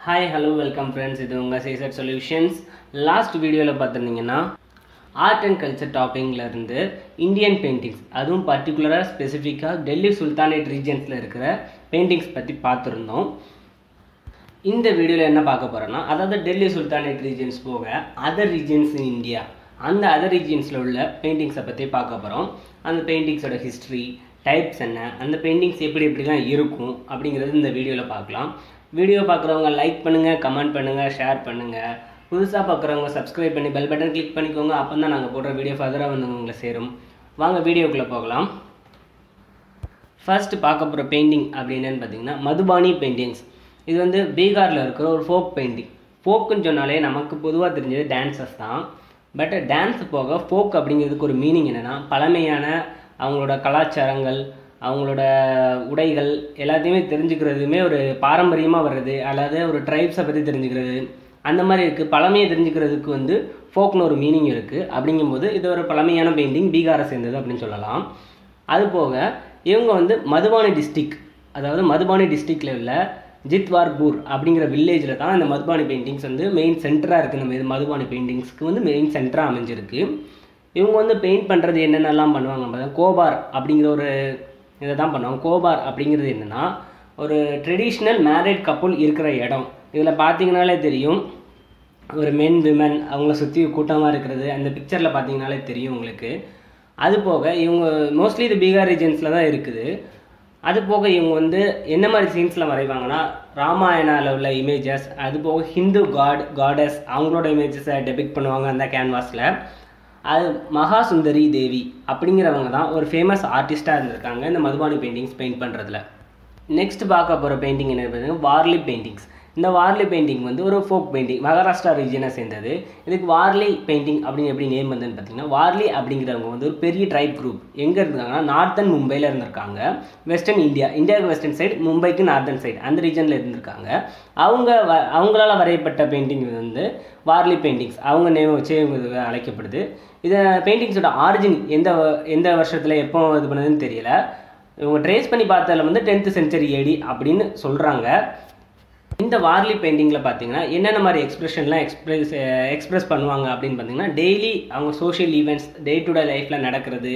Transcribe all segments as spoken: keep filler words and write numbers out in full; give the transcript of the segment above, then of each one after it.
Hi, hello, welcome friends. This is C S Solutions. Last video la pathirundinga art and culture topic la irundhu Indian paintings adum particular specific Delhi Sultanate regions la irukra paintings பத்தி பாத்துறோம். இந்த வீடியோல என்ன பார்க்க போறோம்னா அதாவது Delhi Sultanate regions போக other regions in India அந்த other regions ல உள்ள paintings பத்தி பார்க்க போறோம். அந்த paintings ஓட history, types என்ன, அந்த paintings எப்படி எப்படிலாம் இருக்கும் அப்படிங்கறது இந்த வீடியோல பார்க்கலாம். வீடியோ பார்க்குறவங்க லைக் பண்ணுங்கள், கமெண்ட் பண்ணுங்கள், ஷேர் பண்ணுங்கள். புதுசாக பார்க்குறவங்க சப்ஸ்கிரைப் பண்ணி பெல் பட்டன் கிளிக் பண்ணிக்கோங்க. அப்போ தான் நாங்கள் போடுற வீடியோ ஃபர்தராக வந்து உங்களை சேரும். வாங்க வீடியோக்குள்ளே போகலாம். ஃபர்ஸ்ட் பார்க்க போகிற பெயிண்டிங் அப்படின்னு பார்த்தீங்கன்னா மதுபானி பெயிண்டிங்ஸ். இது வந்து பீகாரில் இருக்கிற ஒரு ஃபோக் பெயிண்டிங். ஃபோக்குன்னு சொன்னாலே நமக்கு பொதுவாக தெரிஞ்சது டான்ஸஸ் தான். பட் டான்ஸ் போக ஃபோக் அப்படிங்கிறதுக்கு ஒரு மீனிங் என்னென்னா பழமையான அவங்களோட கலாச்சாரங்கள், அவங்களோட உடைகள் எல்லாத்தையுமே தெரிஞ்சுக்கிறதுமே ஒரு பாரம்பரியமாக வர்றது, அல்லது ஒரு ட்ரைப்ஸை பற்றி தெரிஞ்சுக்கிறது அந்த மாதிரி இருக்குது. பழமையை தெரிஞ்சுக்கிறதுக்கு வந்து ஃபோக்னு ஒரு மீனிங் இருக்குது. அப்படிங்கும்போது இது ஒரு பழமையான பெயிண்டிங், பீகாரை சேர்ந்தது அப்படின்னு சொல்லலாம். அதுபோக இவங்க வந்து மதுபானி டிஸ்ட்ரிக், அதாவது மதுபானி டிஸ்ட்ரிக்டில் உள்ள ஜித்வார்பூர் அப்படிங்கிற வில்லேஜில் தான் இந்த மதுபானி பெயிண்டிங்ஸ் வந்து மெயின் சென்டராக இருக்குது. நம்ம இது மதுபானி பெயிண்டிங்ஸ்க்கு வந்து மெயின் சென்டராக அமைஞ்சிருக்கு. இவங்க வந்து பெயிண்ட் பண்ணுறது என்னென்னலாம் பண்ணுவாங்க, கோபார் அப்படிங்கிற ஒரு இதை தான் பண்ணுவாங்க. கோபார் அப்படிங்கிறது என்னென்னா ஒரு ட்ரெடிஷ்னல் மேரிட் கப்புள் இருக்கிற இடம். இதில் பார்த்தீங்கனாலே தெரியும் ஒரு மென் விமன் அவங்கள சுற்றி கூட்டமாக இருக்கிறது அந்த பிக்சரில் பார்த்தீங்கனாலே தெரியும் உங்களுக்கு. அது போக இவங்க மோஸ்ட்லி இது பீகார் ரீஜன்ஸில் தான் இருக்குது. அது போக இவங்க வந்து என்ன மாதிரி சீன்ஸில் வரைவாங்கன்னா ராமாயணாவில் உள்ள இமேஜஸ், அது போக ஹிந்து காட் காடஸ் அவங்களோட இமேஜஸை டெபிக்ட் பண்ணுவாங்க அந்த கேன்வாஸில். அது மகா சுந்தரி தேவி அப்படிங்கிறவங்க தான் ஒரு ஃபேமஸ் ஆர்டிஸ்ட்டாக இருந்திருக்காங்க இந்த மதுபானி பெயிண்டிங்ஸ் பெயிண்ட் பண்ணுறதுல. நெக்ஸ்ட் பார்க்க போகிற பெயிண்டிங் என்ன பார்த்தீங்கன்னா வார்லி பெயிண்டிங்ஸ். இந்த வார்லி பெயிண்டிங் வந்து ஒரு ஃபோக் பெயிண்டிங், மகாராஷ்டிரா ரீஜனை சேர்ந்தது. இதுக்கு வார்லி பெயிண்டிங் அப்படின்னு எப்படி நேம் வந்ததுன்னு பார்த்தீங்கன்னா வார்லி அப்படிங்கிறவங்க வந்து ஒரு பெரிய ட்ரைப் குரூப். எங்கே இருக்காங்கன்னா நார்த்தன் மும்பையில் இருந்திருக்காங்க. வெஸ்டர்ன் இந்தியா, இந்தியாவுக்கு வெஸ்டர்ன் சைடு, மும்பைக்கு நார்த்தன் சைடு அந்த ரீஜனில் இருந்திருக்காங்க. அவங்க வ அவங்களால வரையப்பட்ட பெயிண்டிங் வந்து வார்லி பெயிண்டிங்ஸ், அவங்க நேம் வச்சு இவங்க அழைக்கப்படுது. இதை பெயிண்டிங்ஸோட ஆரிஜின் எந்த எந்த வருஷத்தில் எப்போ இது பண்ணதுன்னு தெரியல. இவங்க ட்ரேஸ் பண்ணி பார்த்ததில் வந்து டென்த் சென்ச்சுரி ஏடி அப்படின்னு சொல்கிறாங்க. இந்த வார்லி பெயிண்டிங்கில் பார்த்தீங்கன்னா என்னென்ன மாதிரி எக்ஸ்பிரஷன்லாம் எக்ஸ்பிரஸ் எக்ஸ்பிரஸ் பண்ணுவாங்க அப்படின்னு பார்த்தீங்கன்னா டெய்லி அவங்க social events, day to day லைஃப்பில் நடக்கிறது,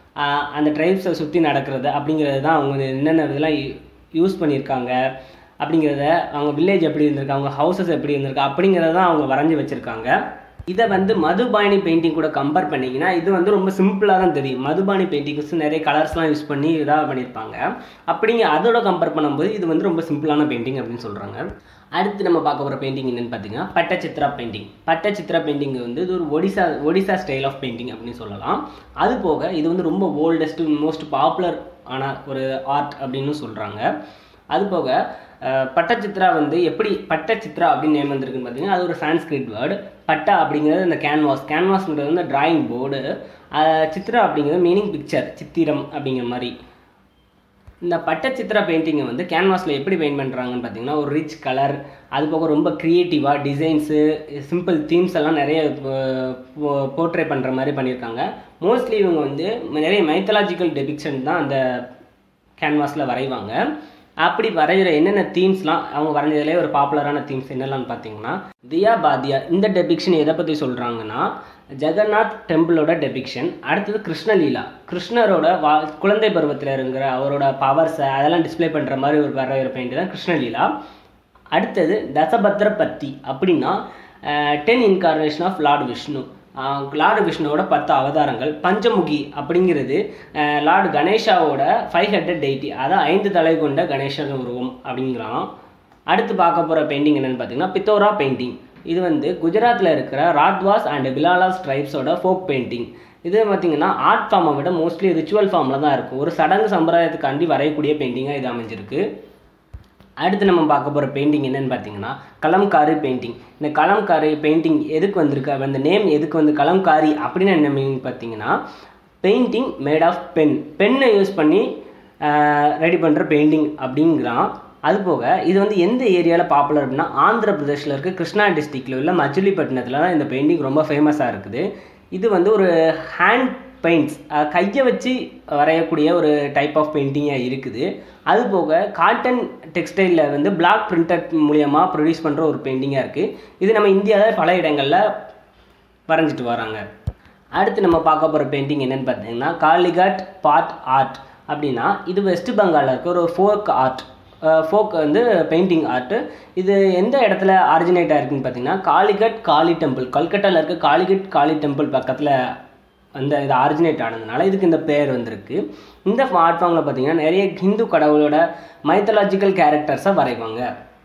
அந்த ட்ரைப்ஸை சுற்றி நடக்கிறது அப்படிங்கிறது தான் அவங்க என்னென்ன இதெல்லாம் யூஸ் பண்ணியிருக்காங்க அப்படிங்கிறத, அவங்க வில்லேஜ் எப்படி இருந்திருக்கு, அவங்க ஹவுசஸ் எப்படி இருந்திருக்கு அப்படிங்கிறத தான் அவங்க வரைஞ்சி வச்சுருக்காங்க. இதை வந்து மதுபானி பெயிண்டிங் கூட கம்பேர் பண்ணிங்கன்னா இது வந்து ரொம்ப சிம்பிளாக தான் தெரியும். மதுபானி பெயிண்டிங்ஸ் நிறைய கலர்ஸ்லாம் யூஸ் பண்ணி இதாக பண்ணியிருப்பாங்க. அப்படிங்க அதோட கம்பேர் பண்ணும்போது இது வந்து ரொம்ப சிம்பிளான பெயிண்டிங் அப்படின்னு சொல்கிறாங்க. அடுத்து நம்ம பார்க்க போகிற பெயிண்டிங் என்னென்னு பார்த்தீங்கன்னா பட்டச்சித்ரா பெயிண்டிங். பட்டச்சித்ரா பெயிண்டிங் வந்து இது ஒரு Odisha Odisha style of painting அப்படின்னு சொல்லலாம். அது போக இது வந்து ரொம்ப ஓல்டஸ்ட் மோஸ்ட் பாப்புலர் ஆன ஒரு ஆர்ட் அப்படின்னு சொல்கிறாங்க. அது போக பட்டச்சித்ரா வந்து எப்படி பட்டச்சித்ரா அப்படின்னு நேம் வந்திருக்குன்னு பார்த்தீங்கன்னா அது ஒரு சான்ஸ்கிரிட் வேர்டு. பட்டா அப்படிங்கிறது இந்த கேன்வாஸ், கேன்வாஸ்ங்கிறது வந்து டிராயிங் போர்டு, சித்ரா அப்படிங்கிறது மீனிங் பிக்சர், சித்திரம் அப்படிங்கிற மாதிரி. இந்த பட்டச்சித்ரா பெயிண்டிங்கை வந்து கேன்வாஸில் எப்படி பெயிண்ட் பண்ணுறாங்கன்னு பார்த்தீங்கன்னா ஒரு ரிச் கலர், அது போக ரொம்ப க்ரியேட்டிவாக டிசைன்ஸு, சிம்பிள் தீம்ஸ் எல்லாம் நிறைய போர்ட்ரே பண்ணுற மாதிரி பண்ணியிருக்காங்க. மோஸ்ட்லி இவங்க வந்து நிறைய மைத்தாலஜிக்கல் டெபிக்ஷன் தான் அந்த கேன்வாஸில் வரைவாங்க. அப்படி வரைகிற என்னென்ன தீம்ஸ்லாம் அவங்க வரைஞ்சதுலேயே ஒரு பாப்புலரான தீம்ஸ் என்னெல்லாம் பார்த்தீங்கன்னா தியா பாதியா. இந்த டெபிக்ஷன் எதை பற்றி சொல்கிறாங்கன்னா ஜெகநாத் டெம்பிளோட டெபிக்ஷன். அடுத்தது கிருஷ்ணலீலா, கிருஷ்ணரோட வா குழந்தை பருவத்தில் இருக்கிற அவரோட பவர்ஸை அதெல்லாம் டிஸ்பிளே பண்ணுற மாதிரி ஒரு வரைகிற பெயிண்ட் தான் கிருஷ்ணலீலா. அடுத்தது தசபத்ர பத்தி அப்படின்னா ten incarnation of lord Vishnu, lord விஷ்ணுவோட பத்து அவதாரங்கள். பஞ்சமுகி அப்படிங்கிறது லார்டு கணேஷாவோட ஃபைவ் ஹண்ட்ரட் டெய்டி, அதான் ஐந்து தலை கொண்ட கணேசன் உருவம் அப்படிங்கிறான். அடுத்து பார்க்க போகிற பெயிண்டிங் என்னென்னு பார்த்தீங்கன்னா பித்தோரா பெயிண்டிங். இது வந்து குஜராத்தில் இருக்கிற ராத்வாஸ் அண்ட் பிலாலாஸ் ட்ரைப்ஸோட ஃபோக் பெயிண்டிங். இது பார்த்திங்கன்னா ஆர்ட் ஃபார்மை விட மோஸ்ட்லி ரிச்சுவல் ஃபார்மில் தான் இருக்கும். ஒரு சடங்கு சம்பிரதாயத்துக்காண்டி வரையக்கூடிய பெயிண்டிங்காக இது அமைஞ்சிருக்கு. அடுத்து நம்ம பார்க்க போகிற பெயிண்டிங் என்னென்னு பார்த்தீங்கன்னா கலம்காரி பெயிண்டிங். இந்த கலம்காரி பெயிண்டிங் எதுக்கு வந்திருக்கு, அந்த நேம் எதுக்கு வந்து கலம்காரி அப்படின்னு என்ன மீனிங் பார்த்தீங்கன்னா பெயிண்டிங் மேட் ஆஃப் பென், பென்னை யூஸ் பண்ணி ரெடி பண்ணுற பெயிண்டிங் அப்படிங்கிறான். அதுபோக இது வந்து எந்த ஏரியாவில் பாப்புலர் அப்படின்னா ஆந்திர பிரதேஷில் இருக்க கிருஷ்ணா டிஸ்ட்ரிக்டில் உள்ள மச்சிலிப்பட்டினத்தில் தான் இந்த பெயிண்டிங் ரொம்ப ஃபேமஸாக இருக்குது. இது வந்து ஒரு ஹேண்ட் பெயிண்ட்ஸ், கையை வச்சு வரையக்கூடிய ஒரு டைப் ஆஃப் பெயிண்டிங்காக இருக்குது. அது போக காட்டன் டெக்ஸ்டைலில் வந்து பிளாக் பிரிண்டட் மூலியமாக ப்ரொடியூஸ் பண்ணுற ஒரு பெயிண்டிங்காக இருக்குது. இது நம்ம இந்தியாவில் பல இடங்களில் வரைஞ்சிட்டு வராங்க. அடுத்து நம்ம பார்க்க போகிற பெயிண்டிங் என்னென்னு பார்த்தீங்கன்னா காலிகட் பாட் ஆர்ட் அப்படின்னா இது வெஸ்ட் பெங்காலில் இருக்க ஒரு ஃபோக் ஆர்ட், ஃபோக் வந்து பெயிண்டிங் ஆர்ட்டு. இது எந்த இடத்துல ஆரிஜினேட் ஆகிருக்குன்னு பார்த்தீங்கன்னா காலிகட் காளி டெம்பிள், கல்கட்டாவில் இருக்க காலிகட் காளி டெம்பிள் பக்கத்தில் அந்த இது ஆரிஜினேட் ஆனதுனால இதுக்கு இந்த பேர் வந்திருக்கு. இந்த ஆர்ட் ஃபார்மில் பார்த்தீங்கன்னா நிறைய ஹிந்து கடவுளோட மைத்தாலஜிக்கல் கேரக்டர்ஸை வரைவாங்க.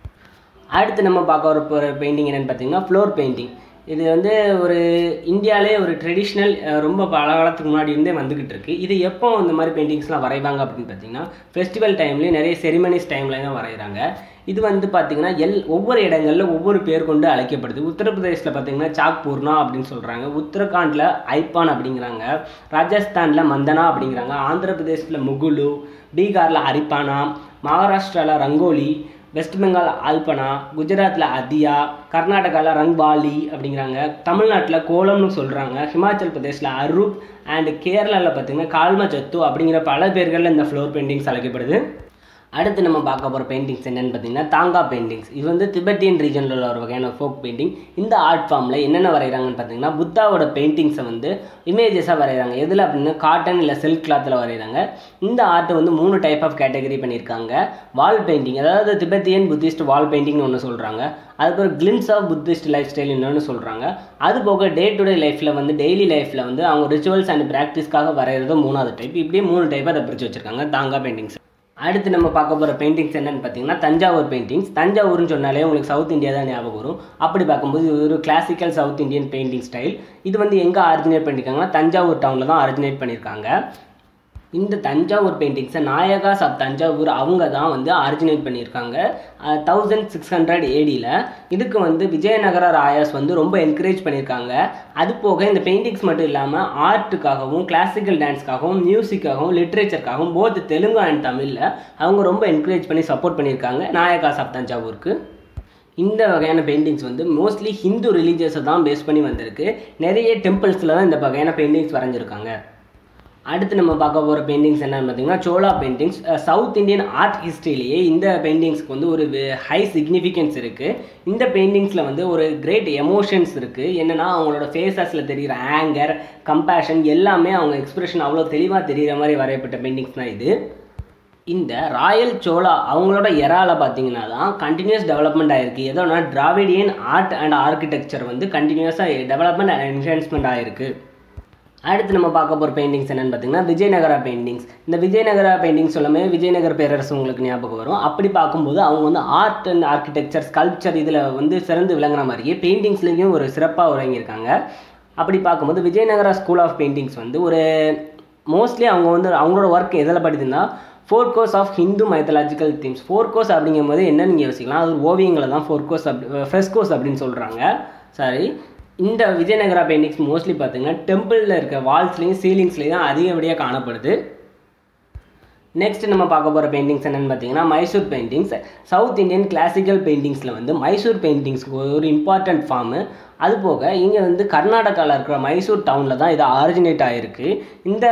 அடுத்து நம்ம பார்க்க போகிற பெயிண்டிங் என்னென்னு பார்த்தீங்கன்னா ஃப்ளோர் பெயிண்டிங். இது வந்து ஒரு இந்தியாவிலே ஒரு ட்ரெடிஷ்னல் ரொம்ப பல காலத்துக்கு முன்னாடி இருந்தே வந்துக்கிட்டு இருக்குது. இது எப்போ இந்த மாதிரி பெயிண்டிங்ஸ்லாம் வரைவாங்க அப்படின்னு பார்த்தீங்கன்னா ஃபெஸ்டிவல் டைம்லேயும் நிறைய செரிமனிஸ் டைமில் தான் வரைகிறாங்க. இது வந்து பார்த்திங்கன்னா எல் ஒவ்வொரு இடங்களில் ஒவ்வொரு பேர் கொண்டு அழைக்கப்படுது. உத்தரப்பிரதேசில் பார்த்திங்கன்னா சாக்பூர்னா அப்படின்னு சொல்கிறாங்க, உத்தரகாண்டில் ஐப்பான் அப்படிங்கிறாங்க, ராஜஸ்தானில் மந்தனா அப்படிங்கிறாங்க, ஆந்திர பிரதேசத்தில் முகுலு, பீகாரில் ஹரிப்பானா, மகாராஷ்டிராவில் ரங்கோலி, வெஸ்ட் பெங்கால் ஆல்பனா, குஜராத்தில் அதியா, கர்நாடகாவில் ரங்பாலி அப்படிங்கிறாங்க, தமிழ்நாட்டில் கோலம்னு சொல்கிறாங்க, ஹிமாச்சல் பிரதேசில் அரூப் அண்ட் கேரளாவில் பார்த்திங்கன்னா கால்மச்சத்து அப்படிங்கிற பல பேர்களில் இந்த ஃப்ளோர் பெயிண்டிங்ஸ் அழைக்கப்படுது. அடுத்து நம்ம பார்க்க போகிற பெயிண்டிங்ஸ் என்னென்னு பார்த்தீங்கன்னா தாங்கா பெயிண்டிங்ஸ். இது வந்து திபெட்டியன் ரீஜனில் உள்ள ஒரு வகையான ஃபோக் பெயிண்டிங். இந்த ஆர்ட் ஃபார்மில் என்னென்ன வரைகிறாங்கன்னு பார்த்தீங்கன்னா புத்தாவோட பெயிண்டிங்ஸை வந்து இமேஜஸாக வரைகிறாங்க. எதில் அப்படின்னா காட்டன் இல்லை சில்க் கிளாத்தில் வரைகிறாங்க. இந்த ஆர்ட்டை வந்து மூணு டைப் ஆஃப் கேட்டகரி பண்ணியிருக்காங்க. வால் பெயிண்டிங், அதாவது திபெத்தியன் புத்திஸ்ட் வால் பெயிண்டிங்னு ஒன்று சொல்கிறாங்க. அதுக்கப்புறம் glimpse of Buddhist life style இன்னொன்று சொல்கிறாங்க. அது போக டே டு டே லைஃப்பில் வந்து டெய்லி லைஃப்பில் வந்து அவங்க ரிச்சுவல்ஸ் அண்ட் ப்ராக்டிஸ்க்காக வரைகிறது மூணாவது டைப். இப்படியே மூணு டைப்பாக அதை பிரித்து வச்சுருக்காங்க தாங்கா பெயிண்டிங்ஸ். அடுத்து நம்ம பார்க்க போகிற பெயிண்டிங்ஸ் என்னென்னு பார்த்தீங்கன்னா தஞ்சாவூர் பெயிண்டிங்ஸ். தஞ்சாவூர்னு சொன்னாலே உங்களுக்கு சவுத் இந்தியா தான் ஞாபகம் வரும். அப்படி பார்க்கும்போது இது ஒரு classical south Indian painting style. இது வந்து எங்கே ஆரிஜினேட் பண்ணியிருக்காங்கன்னா தஞ்சாவூர் டவுனில் தான் ஆரிஜினேட் பண்ணியிருக்காங்க. இந்த தஞ்சாவூர் பெயிண்டிங்ஸை நாயகாஸ் ஆஃப் தஞ்சாவூர் அவங்க தான் வந்து ஆரிஜினேட் பண்ணியிருக்காங்க தௌசண்ட் சிக்ஸ் ஹண்ட்ரட் ஏடியில். இதுக்கு வந்து விஜயநகர ராயாஸ் வந்து ரொம்ப என்கரேஜ் பண்ணியிருக்காங்க. அது போக இந்த பெயிண்டிங்ஸ் மட்டும் இல்லாமல் ஆர்ட்டுக்காகவும் கிளாசிக்கல் டான்ஸ்க்காகவும் மியூசிக்காகவும் லிட்ரேச்சருக்காகவும் போத் தெலுங்கு அண்ட் தமிழில் அவங்க ரொம்ப என்கரேஜ் பண்ணி சப்போர்ட் பண்ணியிருக்காங்க நாயகாஸ் ஆஃப் தஞ்சாவூருக்கு. இந்த வகையான பெயிண்டிங்ஸ் வந்து மோஸ்ட்லி ஹிந்து ரிலீஜியஸை தான் பேஸ் பண்ணி வந்திருக்கு. நிறைய டெம்பிள்ஸில் தான் இந்த வகையான பெயிண்டிங்ஸ் வரைஞ்சிருக்காங்க. அடுத்து நம்ம பார்க்க போகிற பெயிண்டிங்ஸ் என்னென்னு பார்த்தீங்கன்னா Chola paintings. South Indian art ஹிஸ்ட்ரியிலேயே இந்த பெயிண்டிங்ஸ்க்கு வந்து ஒரு ஹை சிக்னிஃபிகன்ஸ் இருக்குது. இந்த பெயிண்டிங்ஸில் வந்து ஒரு கிரேட் எமோஷன்ஸ் இருக்குது. என்னென்னா அவங்களோட ஃபேஸஸில் தெரிகிற ஆங்கர், கம்பேஷன் எல்லாமே அவங்க எக்ஸ்பிரஷன் அவ்வளோ தெளிவாக தெரிகிற மாதிரி வரையப்பட்ட பெயிண்டிங்ஸ் தான் இது. இந்த ராயல் சோலா அவங்களோட எராவில் பார்த்தீங்கன்னா தான் கண்டினியூஸ் டெவலப்மெண்ட் ஆகிருக்கு. எதோனா டிராவிடியன் ஆர்ட் அண்ட் ஆர்கிடெக்சர் வந்து கண்டினியூஸாக டெவலப்மெண்ட் அண்ட் என்ஹான்ஸ்மெண்ட் ஆகிருக்கு. அடுத்து நம்ம பார்க்க போகிற பெயிண்டிங்ஸ் என்னென்னு பார்த்தீங்கன்னா விஜயநகரா பெயிண்டிங்ஸ். இந்த விஜயநகரா பெயிண்டிங்ஸ் எல்லாமே விஜயநகர பேரரசு உங்களுக்கு ஞாபகம் வரும். அப்படி பார்க்கும்போது அவங்க வந்து ஆர்ட் அண்ட் ஆர்கிடெக்சர், ஸ்கல்ப்சர் இதில் வந்து சிறந்து விளங்குற மாதிரியே பெயிண்டிங்ஸ்லேயும் ஒரு சிறப்பாக உறங்கியிருக்காங்க. அப்படி பார்க்கும்போது விஜயநகரா ஸ்கூல் ஆஃப் பெயிண்டிங்ஸ் வந்து ஒரு மோஸ்ட்லி அவங்க வந்து அவங்களோட ஒர்க் எதில் படிதுன்னா four courses of Hindu mythological themes. Four courses அப்படிங்கும் போது என்னன்னு நீங்கள் யோசிக்கலாம், அது ஓவியங்களை தான் ஃபோர் கோர்ஸ் அப்படி ஃப்ரெஸ்கோஸ் அப்படின்னு சொல்கிறாங்க. சாரி, இந்த விஜயநகரா பெயிண்டிங்ஸ் மோஸ்ட்லி பார்த்தீங்கன்னா டெம்பிளில் இருக்க வால்ஸ்லேயும் சீலிங்ஸ்லேயும் தான் அதிகப்படியாக காணப்படுது. நெக்ஸ்ட் நம்ம பார்க்க போகிற பெயிண்டிங்ஸ் என்னென்னு பார்த்தீங்கன்னா Mysore paintings. South Indian classical பெயிண்டிங்ஸில் வந்து மைசூர் பெயிண்டிங்ஸ்க்கு ஒரு இம்பார்ட்டண்ட் ஃபார்மு. அது போக இங்கே வந்து கர்நாடகாவில் இருக்கிற மைசூர் டவுனில் தான் இது ஆரிஜினேட் ஆகிருக்கு. இந்த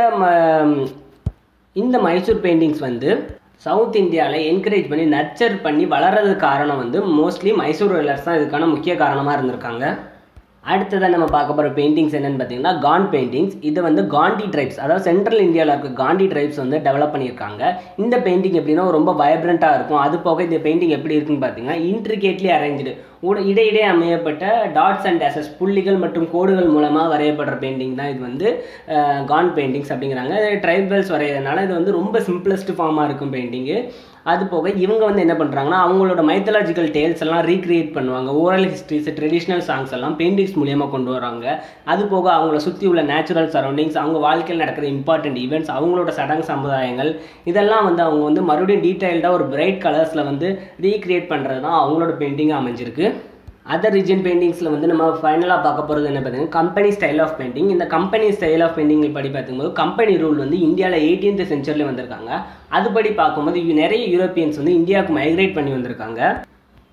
இந்த மைசூர் பெயிண்டிங்ஸ் வந்து சவுத் இந்தியாவில் என்கரேஜ் பண்ணி நர்ச்சர் பண்ணி வளர்கிறதுக்கு காரணம் வந்து மோஸ்ட்லி மைசூர் வெல்லர்ஸ் தான் இதுக்கான முக்கிய காரணமாக இருந்திருக்காங்க. அடுத்ததான் நம்ம பார்க்க போகிற பெயிண்டிங்ஸ் என்னென்னு பார்த்தீங்கன்னா கான் பெயிண்டிங்ஸ். இது வந்து காண்டி ட்ரைப்ஸ், அதாவது சென்ட்ரல் இந்தியாவில் இருக்க காண்டி ட்ரைப்ஸ் வந்து டெவலப் பண்ணியிருக்காங்க. இந்த பெயிண்டிங் எப்படின்னா ரொம்ப வைப்ரண்ட்டாக இருக்கும். அது போக இந்த பெயிண்டிங் எப்படி இருக்குன்னு பார்த்தீங்கன்னா இன்ட்ரிகேட்லி அரேஞ்சு உட இடையிடையே அமையப்பட்ட டாட்ஸ் அண்ட் டேசஸ், புள்ளிகள் மற்றும் கோடுகள் மூலமாக வரையப்படுற பெயிண்டிங் தான் இது வந்து கான் பெயிண்டிங்ஸ் அப்படிங்கிறாங்க. ட்ரைபல்ஸ் வரைகிறதுனால இது வந்து ரொம்ப சிம்பிளஸ்ட் ஃபார்மாக இருக்கும் பெயிண்டிங்கு. அது போக இவங்க வந்து என்ன பண்ணுறாங்கன்னா அவங்களோட மைத்தாலஜிக்கல் டேல்ஸ் எல்லாம் ரீக்ரியேட் பண்ணுவாங்க. ஓரல் ஹிஸ்ட்ரிஸ், ட்ரெடிஷ்னல் சாங்ஸ் எல்லாம் பெயிண்டிங்ஸ் மூலியமாக கொண்டு வராங்க. அது போக அவங்கள சுற்றி உள்ள நேச்சுரல் சரௌண்டிங்ஸ், அவங்க வாழ்க்கையில் நடக்கிற இம்பார்ட்டன்ட் ஈவெண்ட்ஸ், அவங்களோட சடங்கு சமுதாயங்கள் இதெல்லாம் வந்து அவங்க வந்து மறுபடியும் டீட்டெயில்டாக ஒரு பிரைட் கலர்ஸில் வந்து ரீக்ரியேட் பண்ணுறது தான் அவங்களோட பெயிண்டிங்காக அமைஞ்சிருக்கு. அதர் ரீஜன் பெயிண்டிங்ஸில் வந்து நம்ம ஃபைனலாக பார்க்க போகிறது என்ன பார்த்தீங்கன்னா கம்பெனி ஸ்டைல் ஆஃப் பெயிண்டிங். இந்த கம்பெனி ஸ்டைல் ஆஃப் பெயிண்டிங் படி பார்க்கும்போது கம்பெனி ரூல் வந்து இந்தியாவில் எயிட்டீன்த் சென்ச்சுரியில் வந்திருக்காங்க. அதுபடி பார்க்கும்போது நிறைய யூரோப்பியன்ஸ் வந்து இந்தியாவுக்கு மைக்ரேட் பண்ணி வந்திருக்காங்க.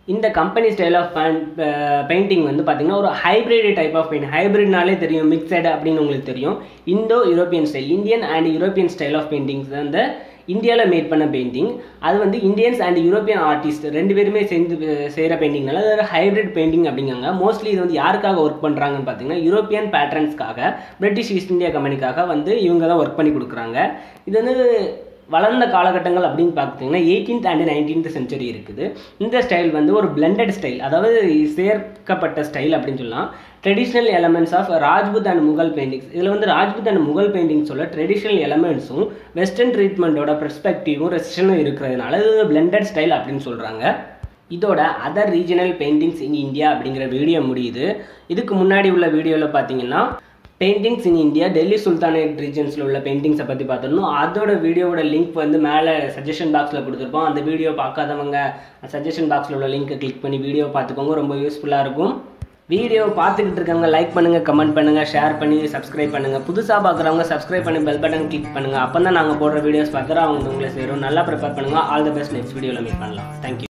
இந்த கம்பெனி ஸ்டைல் ஆஃப் பெயிண்டிங் வந்து பார்த்தீங்கன்னா ஒரு ஹைப்ரிட் டைப் ஆஃப் பெயிண்டிங். ஹைப்ரிட்னாலே தெரியும், மிக்சடு அப்படின்னு உங்களுக்கு தெரியும். Indo European style, Indian and European style of paintings வந்து இந்தியாவில் மேட் பண்ண பெயிண்டிங். அது வந்து இந்தியன்ஸ் அண்ட் யூரோப்பியன் ஆர்டிஸ்ட் ரெண்டு பேருமே சேர்ந்து செய்கிற பெயிண்டிங்னால அது ஹைப்ரிட் பெயிண்டிங் அப்படிங்காங்க. மோஸ்ட்லி இது வந்து யாருக்காக ஒர்க் பண்ணுறாங்கன்னு பார்த்தீங்கன்னா யூரோப்பியன் பேட்ரன்ஸ்க்காக, பிரிட்டிஷ் ஈஸ்ட் இந்தியா கம்பெனிக்காக வந்து இவங்க தான் ஒர்க் பண்ணி கொடுக்குறாங்க. இது வந்து வளர்ந்த காலகட்டங்கள் அப்படின்னு பார்த்தீங்கன்னா எயிட்டீன்த் அண்ட் நைன்டீன்த் செஞ்சுரி இருக்குது. இந்த ஸ்டைல் வந்து ஒரு பிளெண்டட் ஸ்டைல், அதாவது சேர்க்கப்பட்ட ஸ்டைல் அப்படின்னு சொல்லலாம். Traditional elements of Rajput and Mughal paintings. இதில் வந்து ராஜ்புத் அண்ட் முகல் பெயிண்டிங்ஸ் சொல்ல ட்ரெடிஷ்னல் எலமெண்ட்ஸும் வெஸ்டர்ன் ட்ரீட்மெண்ட்டோட பெர்ஸ்பெக்டிவும் ரெசிஷனும் இருக்கிறதுனால இது பிளெண்டட் ஸ்டைல் அப்படின்னு சொல்கிறாங்க. இதோட other regional paintings in India அப்படிங்கிற வீடியோ முடியுது. இதுக்கு முன்னாடி உள்ள வீடியோவில் பார்த்தீங்கன்னா paintings in India Delhi sultanate ரீஜன்ஸில் உள்ள பெயிண்டிங்ஸை பற்றி பார்த்துருந்தோம். அதோட வீடியோவோட லிங்க் வந்து மேலே சஜஷன் பாக்ஸில் கொடுத்துருப்போம். அந்த வீடியோ பார்க்காதவங்க சஜஷன் பாக்ஸில் உள்ள லிங்க்கை கிளிக் பண்ணி வீடியோ பார்த்துக்கோங்க, ரொம்ப யூஸ்ஃபுல்லாக இருக்கும். வீடியோ பார்த்துக்கிட்டு இருக்கவங்க லைக் பண்ணுங்கள், கமெண்ட் பண்ணுங்கள், ஷேர் பண்ணி சப்ஸ்கிரைப் பண்ணுங்கள். புதுசாக பார்க்குறவங்க சப்ஸ்கிரைப் பண்ணி பெல் பட்டன் கிளிக் பண்ணுங்கள். அப்போ தான் நாங்கள் போடுற வீடியோஸ் பார்க்குறோம் அவங்க உங்களை சேரும். நல்லா ப்ரிப்பேர் பண்ணுங்கள். All the best. நெக்ஸ்ட் வீடியோவில் மீட் பண்ணலாம். தேங்க்யூ.